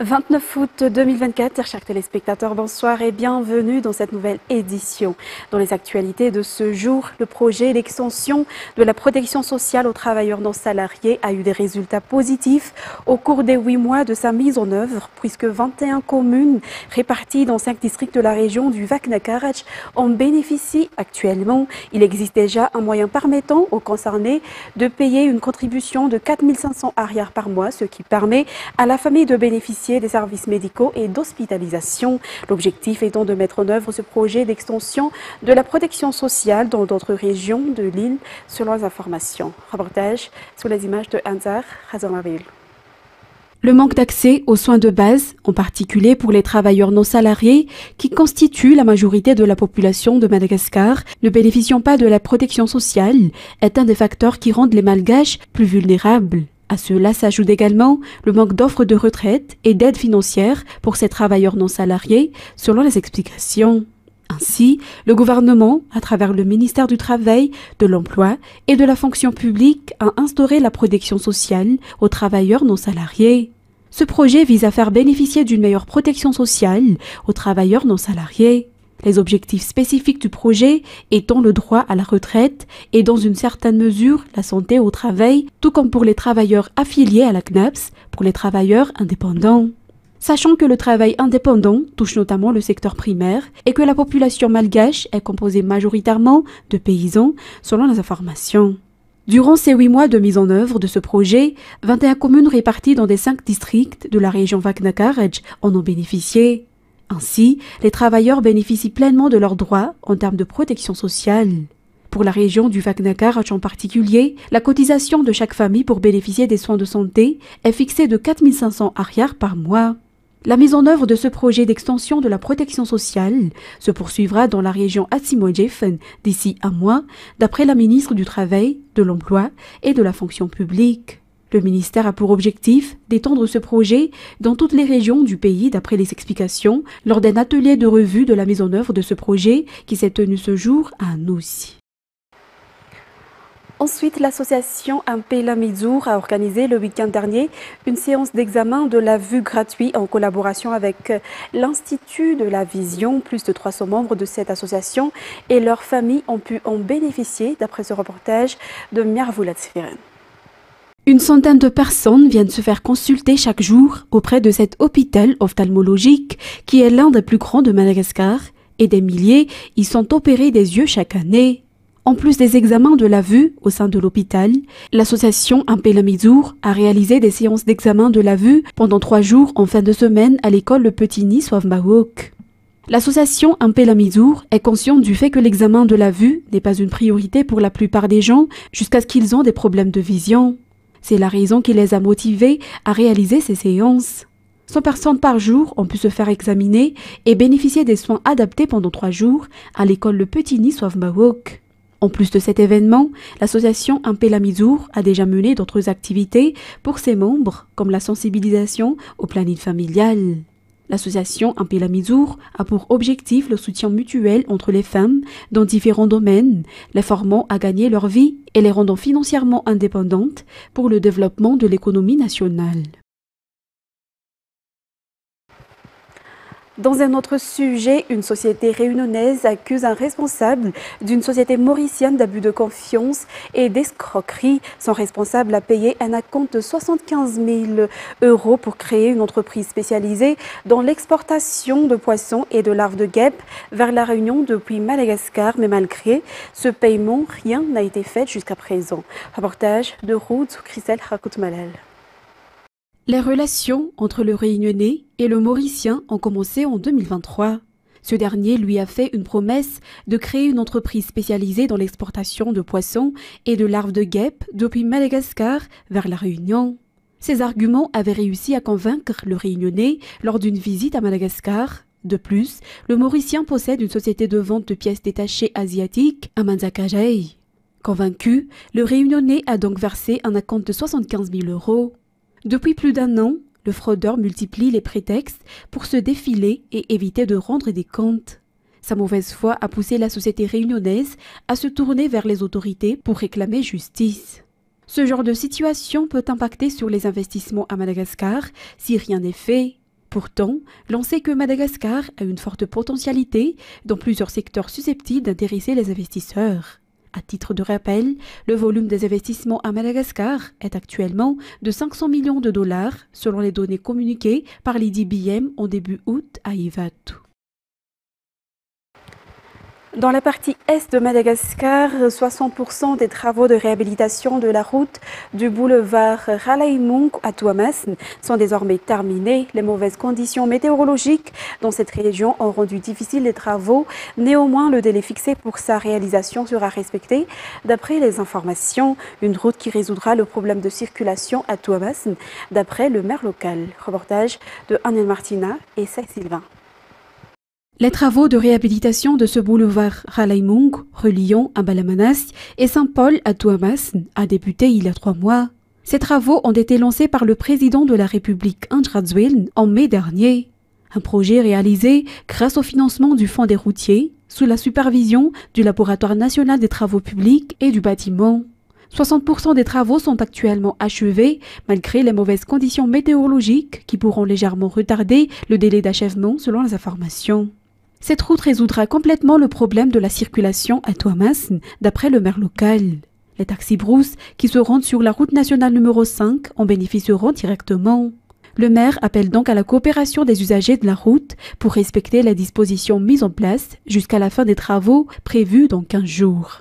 29 août 2024, chers téléspectateurs, bonsoir et bienvenue dans cette nouvelle édition. Dans les actualités de ce jour, le projet d'extension de la protection sociale aux travailleurs non salariés a eu des résultats positifs au cours des 8 mois de sa mise en œuvre, puisque 21 communes réparties dans 5 districts de la région du Vakna-Karaj en bénéficient actuellement. Il existe déjà un moyen permettant aux concernés de payer une contribution de 4 500 arrières par mois, ce qui permet à la famille de bénéficier des services médicaux et d'hospitalisation. L'objectif étant de mettre en œuvre ce projet d'extension de la protection sociale dans d'autres régions de l'île, selon les informations. Reportage sur les images de Anzar Hazamabil. Le manque d'accès aux soins de base, en particulier pour les travailleurs non salariés, qui constituent la majorité de la population de Madagascar, ne bénéficiant pas de la protection sociale, est un des facteurs qui rendent les Malgaches plus vulnérables. À cela s'ajoute également le manque d'offres de retraite et d'aide financière pour ces travailleurs non salariés, selon les explications. Ainsi, le gouvernement, à travers le ministère du Travail, de l'Emploi et de la fonction publique, a instauré la protection sociale aux travailleurs non salariés. Ce projet vise à faire bénéficier d'une meilleure protection sociale aux travailleurs non salariés. Les objectifs spécifiques du projet étant le droit à la retraite et dans une certaine mesure la santé au travail, tout comme pour les travailleurs affiliés à la CNAPS, pour les travailleurs indépendants. Sachant que le travail indépendant touche notamment le secteur primaire et que la population malgache est composée majoritairement de paysans, selon les informations. Durant ces 8 mois de mise en œuvre de ce projet, 21 communes réparties dans des 5 districts de la région Vakna-Karaj en ont bénéficié. Ainsi, les travailleurs bénéficient pleinement de leurs droits en termes de protection sociale. Pour la région du Vakna-Karaj en particulier, la cotisation de chaque famille pour bénéficier des soins de santé est fixée de 4 500 arrières par mois. La mise en œuvre de ce projet d'extension de la protection sociale se poursuivra dans la région Atsimojefen d'ici un mois, d'après la ministre du Travail, de l'Emploi et de la fonction publique. Le ministère a pour objectif d'étendre ce projet dans toutes les régions du pays, d'après les explications, lors d'un atelier de revue de la mise en œuvre de ce projet qui s'est tenu ce jour à Anoussi. Ensuite, l'association Ampela Mizour a organisé le week-end dernier une séance d'examen de la vue gratuit en collaboration avec l'Institut de la Vision. Plus de 300 membres de cette association et leurs familles ont pu en bénéficier, d'après ce reportage de Miarvulat Sfiren. Une centaine de personnes viennent se faire consulter chaque jour auprès de cet hôpital ophtalmologique qui est l'un des plus grands de Madagascar et des milliers y sont opérés des yeux chaque année. En plus des examens de la vue au sein de l'hôpital, l'association Ampela Mizour a réalisé des séances d'examen de la vue pendant 3 jours en fin de semaine à l'école Le Petit Nice Wavmahok. L'association Ampela Mizour est consciente du fait que l'examen de la vue n'est pas une priorité pour la plupart des gens jusqu'à ce qu'ils ont des problèmes de vision. C'est la raison qui les a motivés à réaliser ces séances. 100 personnes par jour ont pu se faire examiner et bénéficier des soins adaptés pendant 3 jours à l'école Le Petit Nice Wavmahok. En plus de cet événement, l'association Ampela Mizour a déjà mené d'autres activités pour ses membres, comme la sensibilisation au planning familial. L'association Ampela Mizour a pour objectif le soutien mutuel entre les femmes dans différents domaines, les formant à gagner leur vie et les rendant financièrement indépendantes pour le développement de l'économie nationale. Dans un autre sujet, une société réunionnaise accuse un responsable d'une société mauricienne d'abus de confiance et d'escroquerie. Son responsable a payé un acompte de 75 000 € pour créer une entreprise spécialisée dans l'exportation de poissons et de larves de guêpes vers la Réunion depuis Madagascar. Mais malgré ce paiement, rien n'a été fait jusqu'à présent. Reportage de Ruth Christelle Rakoutmalal. Les relations entre le Réunionnais et le Mauricien ont commencé en 2023. Ce dernier lui a fait une promesse de créer une entreprise spécialisée dans l'exportation de poissons et de larves de guêpes depuis Madagascar vers la Réunion. Ces arguments avaient réussi à convaincre le Réunionnais lors d'une visite à Madagascar. De plus, le Mauricien possède une société de vente de pièces détachées asiatiques à Manzakajay. Convaincu, le Réunionnais a donc versé un acompte de 75 000 €. Depuis plus d'1 an, le fraudeur multiplie les prétextes pour se défiler et éviter de rendre des comptes. Sa mauvaise foi a poussé la société réunionnaise à se tourner vers les autorités pour réclamer justice. Ce genre de situation peut impacter sur les investissements à Madagascar si rien n'est fait. Pourtant, l'on sait que Madagascar a une forte potentialité dans plusieurs secteurs susceptibles d'intéresser les investisseurs. À titre de rappel, le volume des investissements à Madagascar est actuellement de 500 millions de dollars selon les données communiquées par l'IDBM en début août à Ivatu. Dans la partie est de Madagascar, 60% des travaux de réhabilitation de la route du boulevard Ralaimung à Tuamasn sont désormais terminés. Les mauvaises conditions météorologiques dans cette région ont rendu difficiles les travaux. Néanmoins, le délai fixé pour sa réalisation sera respecté. D'après les informations, une route qui résoudra le problème de circulation à Tuamasn, d'après le maire local. Reportage de Anel Martina et Saïd Sylvain. Les travaux de réhabilitation de ce boulevard Ralaimung, reliant Ambalamanas et Saint-Paul à Tuamasn, a débuté il y a 3 mois. Ces travaux ont été lancés par le président de la République Andrzej en mai dernier. Un projet réalisé grâce au financement du Fonds des routiers, sous la supervision du Laboratoire national des travaux publics et du bâtiment. 60% des travaux sont actuellement achevés, malgré les mauvaises conditions météorologiques qui pourront légèrement retarder le délai d'achèvement selon les informations. Cette route résoudra complètement le problème de la circulation à Tuamasn, d'après le maire local. Les taxis-brousses qui se rendent sur la route nationale numéro 5 en bénéficieront directement. Le maire appelle donc à la coopération des usagers de la route pour respecter les dispositions mises en place jusqu'à la fin des travaux prévus dans 15 jours.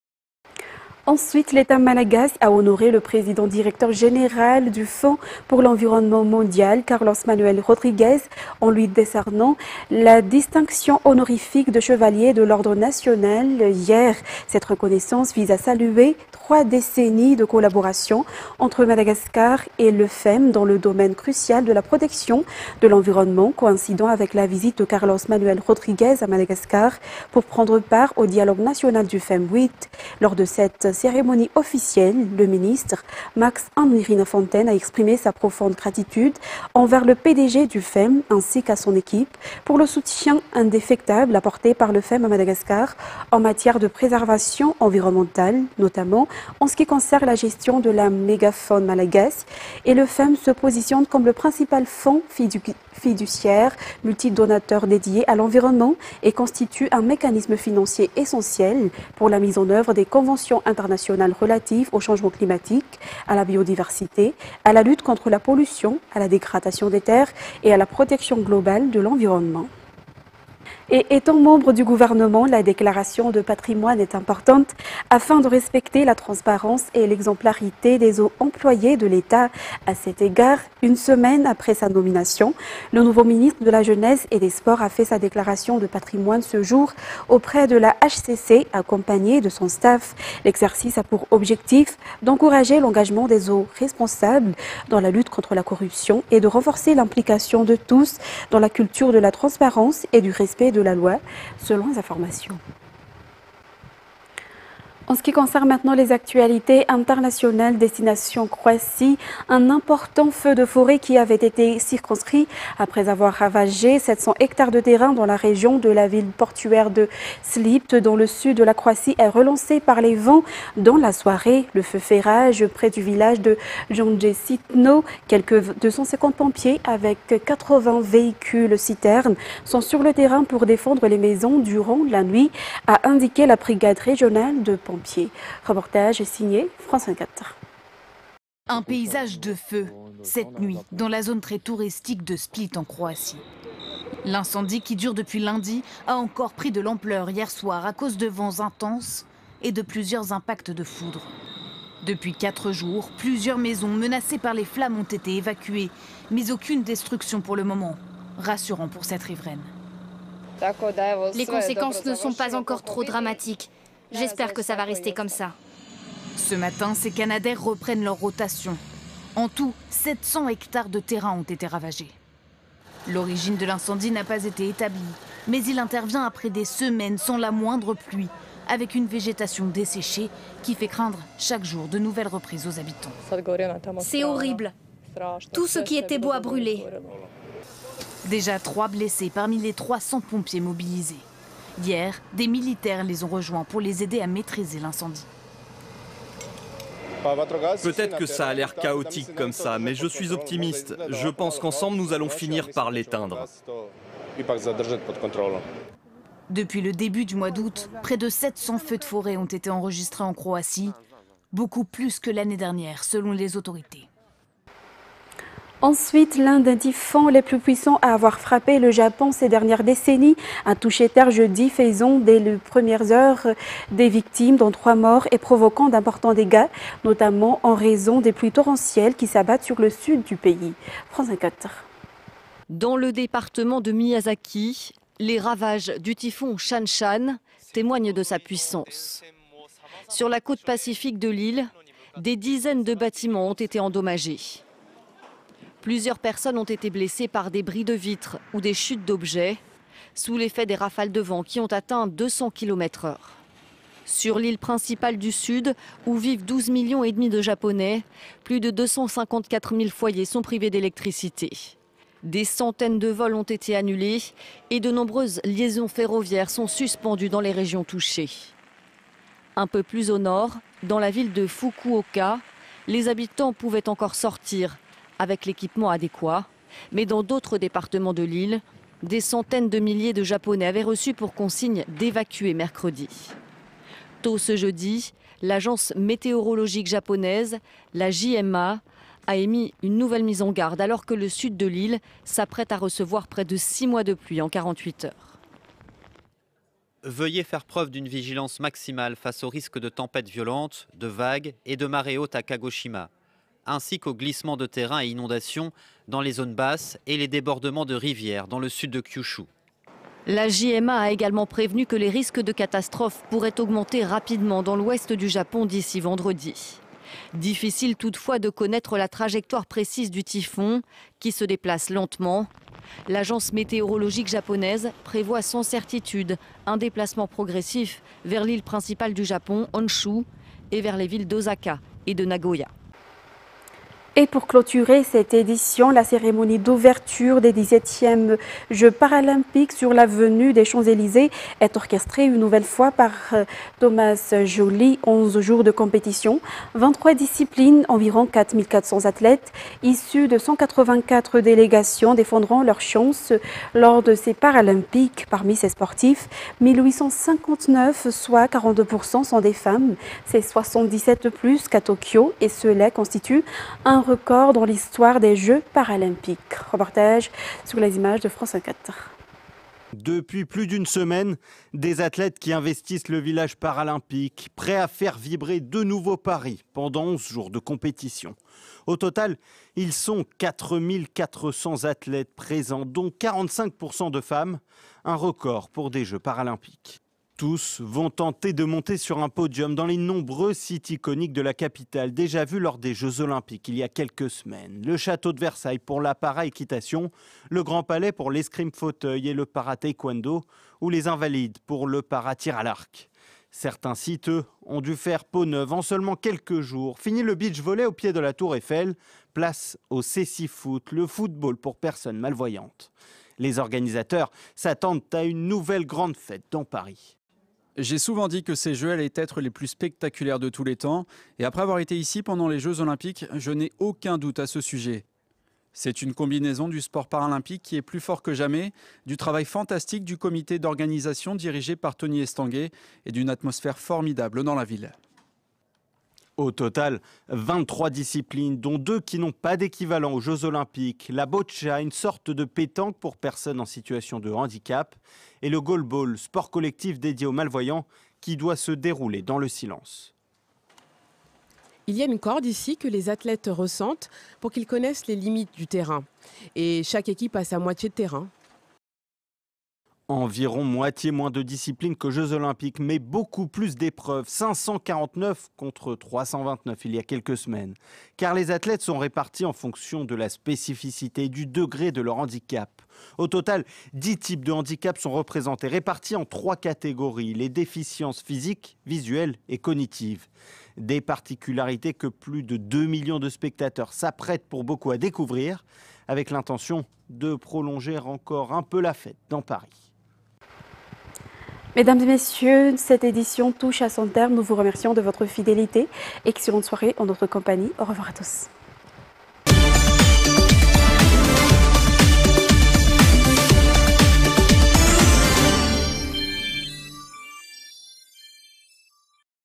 Ensuite, l'État malagasy a honoré le président directeur général du Fonds pour l'environnement mondial, Carlos Manuel Rodrigues, en lui décernant la distinction honorifique de chevalier de l'ordre national hier. Cette reconnaissance vise à saluer 3 décennies de collaboration entre Madagascar et le FEM dans le domaine crucial de la protection de l'environnement, coïncidant avec la visite de Carlos Manuel Rodrigues à Madagascar pour prendre part au dialogue national du FEM 8. Lors de cette cérémonie officielle, le ministre Max Fontaine a exprimé sa profonde gratitude envers le PDG du FEM ainsi qu'à son équipe pour le soutien indéfectable apporté par le FEM à Madagascar en matière de préservation environnementale, notamment en ce qui concerne la gestion de la mégafaune malagasy. Et le FEM se positionne comme le principal fonds fiduciaire multidonateur dédié à l'environnement et constitue un mécanisme financier essentiel pour la mise en œuvre des conventions internationales relatives au changement climatique, à la biodiversité, à la lutte contre la pollution, à la dégradation des terres et à la protection globale de l'environnement. Et étant membre du gouvernement, la déclaration de patrimoine est importante afin de respecter la transparence et l'exemplarité des hauts employés de l'État. À cet égard, une semaine après sa nomination, le nouveau ministre de la Jeunesse et des Sports a fait sa déclaration de patrimoine ce jour auprès de la HCC, accompagné de son staff. L'exercice a pour objectif d'encourager l'engagement des hauts responsables dans la lutte contre la corruption et de renforcer l'implication de tous dans la culture de la transparence et du respect de la loi, selon les informations. En ce qui concerne maintenant les actualités internationales, destination Croatie, un important feu de forêt qui avait été circonscrit après avoir ravagé 700 hectares de terrain dans la région de la ville portuaire de Split, dans le sud de la Croatie, est relancé par les vents dans la soirée. Le feu fait rage près du village de Janjecitno. Quelques 250 pompiers avec 80 véhicules citernes sont sur le terrain pour défendre les maisons durant la nuit, a indiqué la brigade régionale de pompiers. Reportage signé France 24. Un paysage de feu cette nuit dans la zone très touristique de Split en Croatie. L'incendie qui dure depuis lundi a encore pris de l'ampleur hier soir à cause de vents intenses et de plusieurs impacts de foudre. Depuis 4 jours, plusieurs maisons menacées par les flammes ont été évacuées, mais aucune destruction pour le moment. Rassurant pour cette riveraine. Les conséquences ne sont pas encore trop dramatiques. J'espère que ça va rester comme ça. Ce matin, ces Canadaires reprennent leur rotation. En tout, 700 hectares de terrain ont été ravagés. L'origine de l'incendie n'a pas été établie, mais il intervient après des semaines sans la moindre pluie, avec une végétation desséchée qui fait craindre chaque jour de nouvelles reprises aux habitants. C'est horrible. Tout ce qui était beau a brûlé. Déjà 3 blessés parmi les 300 pompiers mobilisés. Hier, des militaires les ont rejoints pour les aider à maîtriser l'incendie. Peut-être que ça a l'air chaotique comme ça, mais je suis optimiste. Je pense qu'ensemble, nous allons finir par l'éteindre. Depuis le début du mois d'août, près de 700 feux de forêt ont été enregistrés en Croatie, beaucoup plus que l'année dernière, selon les autorités. Ensuite, l'un des typhons les plus puissants à avoir frappé le Japon ces dernières décennies a touché terre jeudi, faisant dès les premières heures des victimes, dont 3 morts, et provoquant d'importants dégâts, notamment en raison des pluies torrentielles qui s'abattent sur le sud du pays. France 24. Dans le département de Miyazaki, les ravages du typhon Shanshan témoignent de sa puissance. Sur la côte pacifique de l'île, des dizaines de bâtiments ont été endommagés. Plusieurs personnes ont été blessées par des bris de vitres ou des chutes d'objets, sous l'effet des rafales de vent qui ont atteint 200 km/h. Sur l'île principale du Sud, où vivent 12,5 millions de Japonais, plus de 254 000 foyers sont privés d'électricité. Des centaines de vols ont été annulés et de nombreuses liaisons ferroviaires sont suspendues dans les régions touchées. Un peu plus au nord, dans la ville de Fukuoka, les habitants pouvaient encore sortir avec l'équipement adéquat. Mais dans d'autres départements de l'île, des centaines de milliers de Japonais avaient reçu pour consigne d'évacuer mercredi. Tôt ce jeudi, l'agence météorologique japonaise, la JMA, a émis une nouvelle mise en garde alors que le sud de l'île s'apprête à recevoir près de 6 mois de pluie en 48 heures. Veuillez faire preuve d'une vigilance maximale face au risque de tempêtes violentes, de vagues et de marées hautes à Kagoshima, ainsi qu'aux glissements de terrain et inondations dans les zones basses et les débordements de rivières dans le sud de Kyushu. La JMA a également prévenu que les risques de catastrophes pourraient augmenter rapidement dans l'ouest du Japon d'ici vendredi. Difficile toutefois de connaître la trajectoire précise du typhon, qui se déplace lentement. L'agence météorologique japonaise prévoit sans certitude un déplacement progressif vers l'île principale du Japon, Honshu, et vers les villes d'Osaka et de Nagoya. Et pour clôturer cette édition, la cérémonie d'ouverture des 17e Jeux paralympiques sur l'avenue des Champs-Élysées est orchestrée une nouvelle fois par Thomas Joly. 11 jours de compétition, 23 disciplines, environ 4400 athlètes issus de 184 délégations défendront leur chance lors de ces Paralympiques. Parmi ces sportifs, 1859, soit 42%, sont des femmes. C'est 77 de plus qu'à Tokyo et cela constitue un record dans l'histoire des Jeux paralympiques. Reportage sur les images de France 24. Depuis plus d'une semaine, des athlètes qui investissent le village paralympique, prêts à faire vibrer de nouveaux paris pendant 11 jours de compétition. Au total, ils sont 4400 athlètes présents, dont 45% de femmes, un record pour des Jeux paralympiques. Tous vont tenter de monter sur un podium dans les nombreux sites iconiques de la capitale, déjà vus lors des Jeux Olympiques il y a quelques semaines. Le château de Versailles pour la para-équitation, le Grand Palais pour l'escrime fauteuil et le para-taekwondo, ou les Invalides pour le para-tir à l'arc. Certains sites, eux, ont dû faire peau neuve en seulement quelques jours. Fini le beach volley au pied de la Tour Eiffel, place au cécifoot, le football pour personnes malvoyantes. Les organisateurs s'attendent à une nouvelle grande fête dans Paris. J'ai souvent dit que ces Jeux allaient être les plus spectaculaires de tous les temps. Et après avoir été ici pendant les Jeux Olympiques, je n'ai aucun doute à ce sujet. C'est une combinaison du sport paralympique qui est plus fort que jamais, du travail fantastique du comité d'organisation dirigé par Tony Estanguet et d'une atmosphère formidable dans la ville. Au total, 23 disciplines, dont 2 qui n'ont pas d'équivalent aux Jeux Olympiques. La boccia, une sorte de pétanque pour personnes en situation de handicap. Et le goalball, sport collectif dédié aux malvoyants, qui doit se dérouler dans le silence. Il y a une corde ici que les athlètes ressentent pour qu'ils connaissent les limites du terrain. Et chaque équipe a sa moitié de terrain. Environ moitié moins de disciplines qu'aux Jeux Olympiques, mais beaucoup plus d'épreuves. 549 contre 329 il y a quelques semaines. Car les athlètes sont répartis en fonction de la spécificité et du degré de leur handicap. Au total, 10 types de handicaps sont représentés, répartis en 3 catégories. Les déficiences physiques, visuelles et cognitives. Des particularités que plus de 2 millions de spectateurs s'apprêtent pour beaucoup à découvrir, avec l'intention de prolonger encore un peu la fête dans Paris. Mesdames et messieurs, cette édition touche à son terme. Nous vous remercions de votre fidélité. Excellente soirée en notre compagnie. Au revoir à tous.